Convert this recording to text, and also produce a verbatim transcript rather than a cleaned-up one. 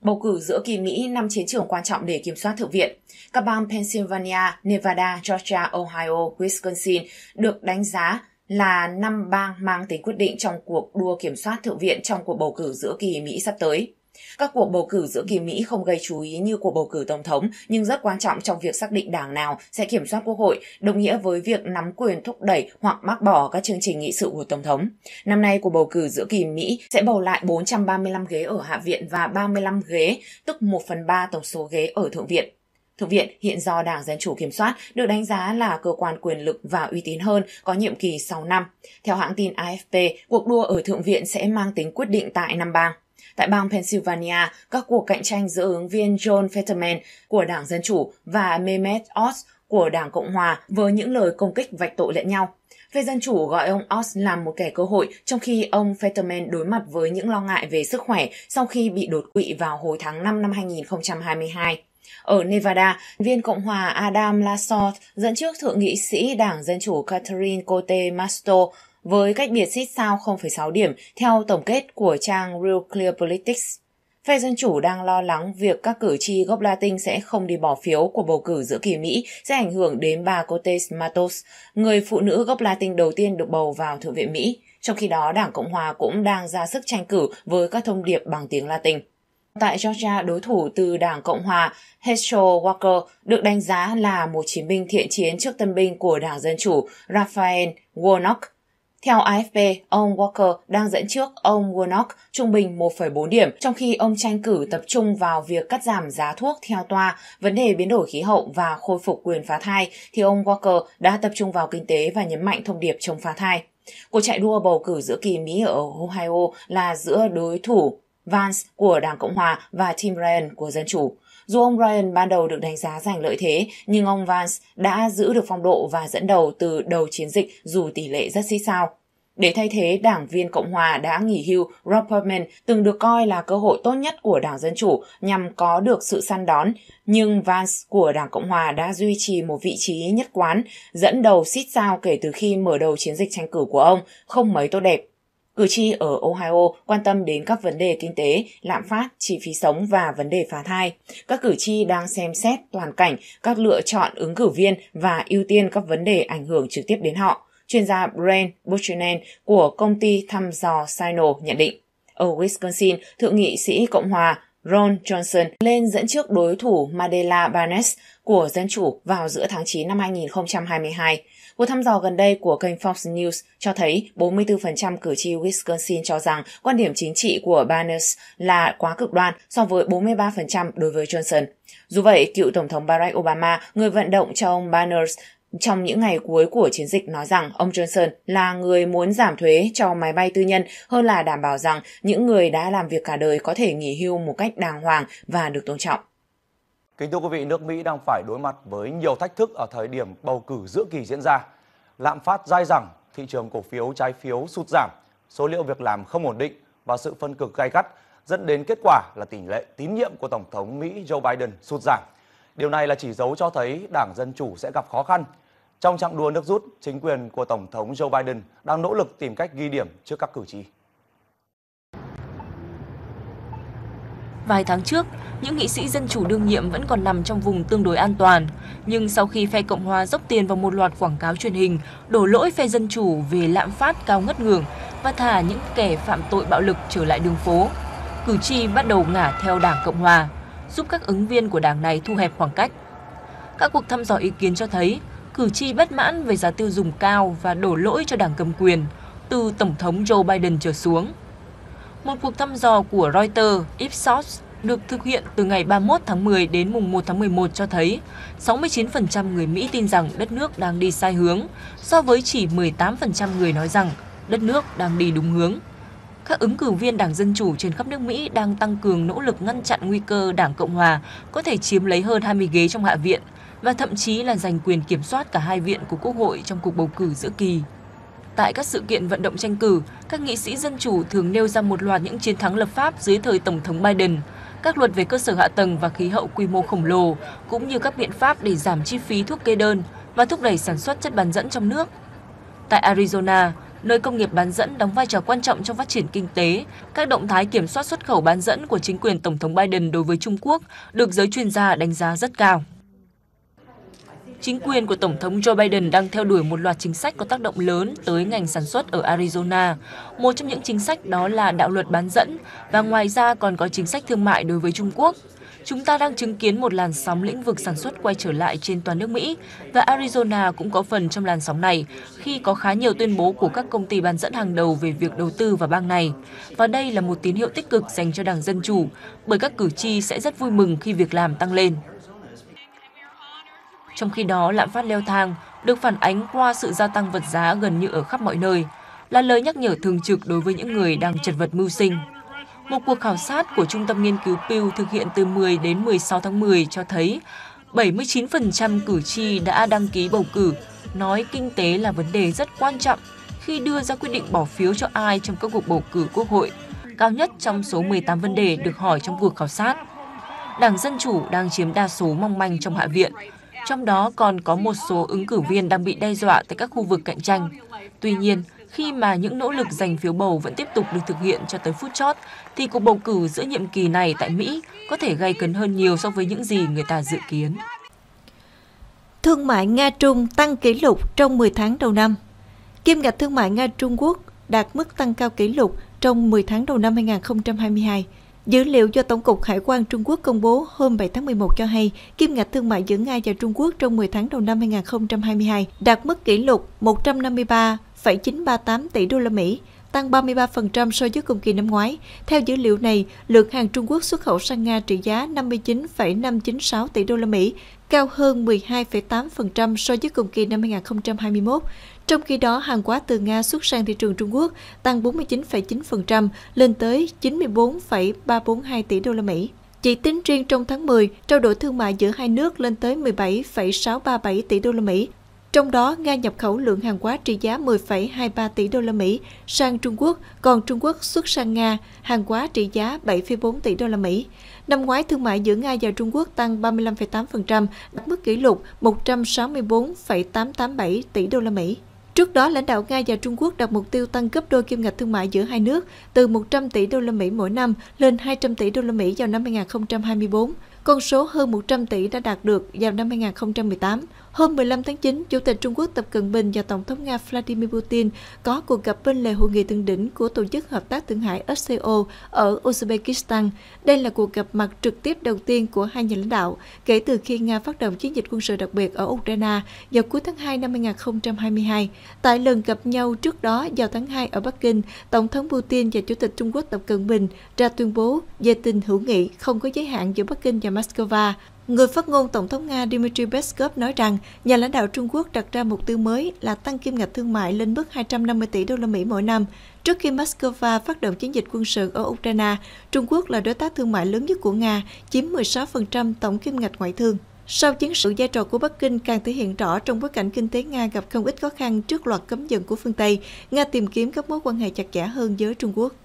Bầu cử giữa kỳ Mỹ năm chiến trường quan trọng để kiểm soát Thượng viện. Các bang Pennsylvania, Nevada, Georgia, Ohio, Wisconsin được đánh giá là năm bang mang tính quyết định trong cuộc đua kiểm soát Thượng viện trong cuộc bầu cử giữa kỳ Mỹ sắp tới. Các cuộc bầu cử giữa kỳ Mỹ không gây chú ý như cuộc bầu cử tổng thống, nhưng rất quan trọng trong việc xác định đảng nào sẽ kiểm soát quốc hội, đồng nghĩa với việc nắm quyền thúc đẩy hoặc bác bỏ các chương trình nghị sự của tổng thống. Năm nay, cuộc bầu cử giữa kỳ Mỹ sẽ bầu lại bốn trăm ba mươi lăm ghế ở Hạ viện và ba mươi lăm ghế, tức một phần ba tổng số ghế ở Thượng viện. Thượng viện hiện do Đảng Dân Chủ kiểm soát, được đánh giá là cơ quan quyền lực và uy tín hơn, có nhiệm kỳ sáu năm. Theo hãng tin A F P, cuộc đua ở Thượng viện sẽ mang tính quyết định tại năm bang. Tại bang Pennsylvania, các cuộc cạnh tranh giữa ứng viên John Fetterman của Đảng Dân Chủ và Mehmet Oz của Đảng Cộng Hòa với những lời công kích vạch tội lẫn nhau. Phe Dân Chủ gọi ông Oz là một kẻ cơ hội, trong khi ông Fetterman đối mặt với những lo ngại về sức khỏe sau khi bị đột quỵ vào hồi tháng năm năm hai nghìn không trăm hai mươi hai. Ở Nevada, viên Cộng hòa Adam Lassort dẫn trước thượng nghị sĩ Đảng Dân Chủ Catherine Cote Masto với cách biệt xít sao không phẩy sáu điểm theo tổng kết của trang Real Clear Politics. Phe Dân Chủ đang lo lắng việc các cử tri gốc Latin sẽ không đi bỏ phiếu của bầu cử giữa kỳ Mỹ sẽ ảnh hưởng đến bà Cote Matos, người phụ nữ gốc Latin đầu tiên được bầu vào Thượng viện Mỹ. Trong khi đó, Đảng Cộng Hòa cũng đang ra sức tranh cử với các thông điệp bằng tiếng Latin. Tại Georgia, đối thủ từ Đảng Cộng Hòa Herschel Walker được đánh giá là một chiến binh thiện chiến trước tân binh của Đảng Dân Chủ Raphael Warnock. Theo A F P, ông Walker đang dẫn trước ông Warnock trung bình một phẩy bốn điểm, trong khi ông tranh cử tập trung vào việc cắt giảm giá thuốc theo toa, vấn đề biến đổi khí hậu và khôi phục quyền phá thai, thì ông Walker đã tập trung vào kinh tế và nhấn mạnh thông điệp chống phá thai. Cuộc chạy đua bầu cử giữa kỳ Mỹ ở Ohio là giữa đối thủ Vance của Đảng Cộng Hòa và Tim Ryan của Dân Chủ. Dù ông Ryan ban đầu được đánh giá giành lợi thế, nhưng ông Vance đã giữ được phong độ và dẫn đầu từ đầu chiến dịch dù tỷ lệ rất xít sao. Để thay thế đảng viên Cộng Hòa đã nghỉ hưu Rob Portman từng được coi là cơ hội tốt nhất của Đảng Dân Chủ nhằm có được sự săn đón, nhưng Vance của Đảng Cộng Hòa đã duy trì một vị trí nhất quán, dẫn đầu xít sao kể từ khi mở đầu chiến dịch tranh cử của ông, không mấy tốt đẹp. Cử tri ở Ohio quan tâm đến các vấn đề kinh tế, lạm phát, chi phí sống và vấn đề phá thai. Các cử tri đang xem xét toàn cảnh các lựa chọn ứng cử viên và ưu tiên các vấn đề ảnh hưởng trực tiếp đến họ. Chuyên gia Brent Buchanan của công ty thăm dò Sino nhận định. Ở Wisconsin, thượng nghị sĩ Cộng hòa Ron Johnson lên dẫn trước đối thủ Madela Barnes của Dân Chủ vào giữa tháng chín năm hai nghìn không trăm hai mươi hai. Cuộc thăm dò gần đây của kênh Fox News cho thấy bốn mươi tư phần trăm cử tri Wisconsin cho rằng quan điểm chính trị của Barnes là quá cực đoan so với bốn mươi ba phần trăm đối với Johnson. Dù vậy, cựu Tổng thống Barack Obama, người vận động cho ông Barnes trong những ngày cuối của chiến dịch, nói rằng ông Johnson là người muốn giảm thuế cho máy bay tư nhân hơn là đảm bảo rằng những người đã làm việc cả đời có thể nghỉ hưu một cách đàng hoàng và được tôn trọng. Kính thưa quý vị, nước Mỹ đang phải đối mặt với nhiều thách thức ở thời điểm bầu cử giữa kỳ diễn ra. Lạm phát dai dẳng, thị trường cổ phiếu trái phiếu sụt giảm, số liệu việc làm không ổn định và sự phân cực gay gắt dẫn đến kết quả là tỷ lệ tín nhiệm của Tổng thống Mỹ Joe Biden sụt giảm. Điều này là chỉ dấu cho thấy Đảng Dân Chủ sẽ gặp khó khăn. Trong chặng đua nước rút, chính quyền của Tổng thống Joe Biden đang nỗ lực tìm cách ghi điểm trước các cử tri. Vài tháng trước, những nghị sĩ Dân Chủ đương nhiệm vẫn còn nằm trong vùng tương đối an toàn. Nhưng sau khi phe Cộng Hòa dốc tiền vào một loạt quảng cáo truyền hình, đổ lỗi phe Dân Chủ về lạm phát cao ngất ngưởng và thả những kẻ phạm tội bạo lực trở lại đường phố, cử tri bắt đầu ngả theo Đảng Cộng Hòa, giúp các ứng viên của đảng này thu hẹp khoảng cách. Các cuộc thăm dò ý kiến cho thấy, cử tri bất mãn về giá tiêu dùng cao và đổ lỗi cho đảng cầm quyền, từ Tổng thống Joe Biden trở xuống. Một cuộc thăm dò của Reuters Ipsos được thực hiện từ ngày ba mươi mốt tháng mười đến mùng một tháng mười một cho thấy sáu mươi chín phần trăm người Mỹ tin rằng đất nước đang đi sai hướng, so với chỉ mười tám phần trăm người nói rằng đất nước đang đi đúng hướng. Các ứng cử viên Đảng Dân Chủ trên khắp nước Mỹ đang tăng cường nỗ lực ngăn chặn nguy cơ Đảng Cộng Hòa có thể chiếm lấy hơn hai mươi ghế trong Hạ viện và thậm chí là giành quyền kiểm soát cả hai viện của Quốc hội trong cuộc bầu cử giữa kỳ. Tại các sự kiện vận động tranh cử, các nghị sĩ Dân Chủ thường nêu ra một loạt những chiến thắng lập pháp dưới thời Tổng thống Biden, các luật về cơ sở hạ tầng và khí hậu quy mô khổng lồ, cũng như các biện pháp để giảm chi phí thuốc kê đơn và thúc đẩy sản xuất chất bán dẫn trong nước. Tại Arizona, nơi công nghiệp bán dẫn đóng vai trò quan trọng trong phát triển kinh tế. Các động thái kiểm soát xuất khẩu bán dẫn của chính quyền Tổng thống Biden đối với Trung Quốc được giới chuyên gia đánh giá rất cao. Chính quyền của Tổng thống Joe Biden đang theo đuổi một loạt chính sách có tác động lớn tới ngành sản xuất ở Arizona. Một trong những chính sách đó là đạo luật bán dẫn và ngoài ra còn có chính sách thương mại đối với Trung Quốc. Chúng ta đang chứng kiến một làn sóng lĩnh vực sản xuất quay trở lại trên toàn nước Mỹ và Arizona cũng có phần trong làn sóng này khi có khá nhiều tuyên bố của các công ty bán dẫn hàng đầu về việc đầu tư vào bang này. Và đây là một tín hiệu tích cực dành cho Đảng Dân Chủ bởi các cử tri sẽ rất vui mừng khi việc làm tăng lên. Trong khi đó, lạm phát leo thang được phản ánh qua sự gia tăng vật giá gần như ở khắp mọi nơi, là lời nhắc nhở thường trực đối với những người đang chật vật mưu sinh. Một cuộc khảo sát của Trung tâm Nghiên cứu Pew thực hiện từ mười đến mười sáu tháng mười cho thấy bảy mươi chín phần trăm cử tri đã đăng ký bầu cử, nói kinh tế là vấn đề rất quan trọng khi đưa ra quyết định bỏ phiếu cho ai trong các cuộc bầu cử quốc hội, cao nhất trong số mười tám vấn đề được hỏi trong cuộc khảo sát. Đảng Dân Chủ đang chiếm đa số mong manh trong Hạ viện, trong đó còn có một số ứng cử viên đang bị đe dọa tại các khu vực cạnh tranh. Tuy nhiên, khi mà những nỗ lực giành phiếu bầu vẫn tiếp tục được thực hiện cho tới phút chót, thì cuộc bầu cử giữa nhiệm kỳ này tại Mỹ có thể gay cấn hơn nhiều so với những gì người ta dự kiến. Thương mại Nga-Trung tăng kỷ lục trong mười tháng đầu năm. Kim ngạch thương mại Nga-Trung Quốc đạt mức tăng cao kỷ lục trong mười tháng đầu năm hai nghìn không trăm hai mươi hai. Dữ liệu do Tổng cục Hải quan Trung Quốc công bố hôm bảy tháng mười một cho hay, kim ngạch thương mại giữa Nga và Trung Quốc trong mười tháng đầu năm hai nghìn không trăm hai mươi hai đạt mức kỷ lục một trăm năm mươi ba phẩy chín ba tám tỷ đô la Mỹ, tăng ba mươi ba phần trăm so với cùng kỳ năm ngoái. Theo dữ liệu này, lượng hàng Trung Quốc xuất khẩu sang Nga trị giá năm mươi chín phẩy năm chín sáu tỷ đô la Mỹ, cao hơn mười hai phẩy tám phần trăm so với cùng kỳ năm hai nghìn không trăm hai mươi mốt. Trong khi đó, hàng hóa từ Nga xuất sang thị trường Trung Quốc tăng bốn mươi chín phẩy chín phần trăm lên tới chín mươi bốn phẩy ba bốn hai tỷ đô la Mỹ. Chỉ tính riêng trong tháng mười, trao đổi thương mại giữa hai nước lên tới mười bảy phẩy sáu ba bảy tỷ đô la Mỹ. Trong đó, Nga nhập khẩu lượng hàng hóa trị giá mười phẩy hai ba tỷ đô la Mỹ sang Trung Quốc, còn Trung Quốc xuất sang Nga hàng hóa trị giá bảy phẩy bốn tỷ đô la Mỹ. Năm ngoái, thương mại giữa Nga và Trung Quốc tăng ba mươi lăm phẩy tám phần trăm, đạt mức kỷ lục một trăm sáu mươi bốn phẩy tám tám bảy tỷ đô la Mỹ. Trước đó, lãnh đạo Nga và Trung Quốc đặt mục tiêu tăng gấp đôi kim ngạch thương mại giữa hai nước từ một trăm tỷ đô la Mỹ mỗi năm lên hai trăm tỷ đô la Mỹ vào năm hai nghìn không trăm hai mươi tư. Con số hơn một trăm tỷ đã đạt được vào năm hai nghìn không trăm mười tám. Hôm mười lăm tháng chín, Chủ tịch Trung Quốc Tập Cận Bình và Tổng thống Nga Vladimir Putin có cuộc gặp bên lề hội nghị thượng đỉnh của Tổ chức Hợp tác Thượng Hải ét xê o ở Uzbekistan. Đây là cuộc gặp mặt trực tiếp đầu tiên của hai nhà lãnh đạo kể từ khi Nga phát động chiến dịch quân sự đặc biệt ở Ukraine vào cuối tháng hai năm hai nghìn không trăm hai mươi hai. Tại lần gặp nhau trước đó vào tháng hai ở Bắc Kinh, Tổng thống Putin và Chủ tịch Trung Quốc Tập Cận Bình ra tuyên bố về tình hữu nghị không có giới hạn giữa Bắc Kinh và Moscow. Người phát ngôn Tổng thống Nga Dmitry Peskov nói rằng nhà lãnh đạo Trung Quốc đặt ra mục tiêu mới là tăng kim ngạch thương mại lên mức hai trăm năm mươi tỷ đô la Mỹ mỗi năm. Trước khi Moscow phát động chiến dịch quân sự ở Ukraine, Trung Quốc là đối tác thương mại lớn nhất của Nga, chiếm mười sáu phần trăm tổng kim ngạch ngoại thương. Sau chiến sự, vai trò của Bắc Kinh càng thể hiện rõ trong bối cảnh kinh tế Nga gặp không ít khó khăn trước loạt cấm vận của phương Tây. Nga tìm kiếm các mối quan hệ chặt chẽ hơn với Trung Quốc.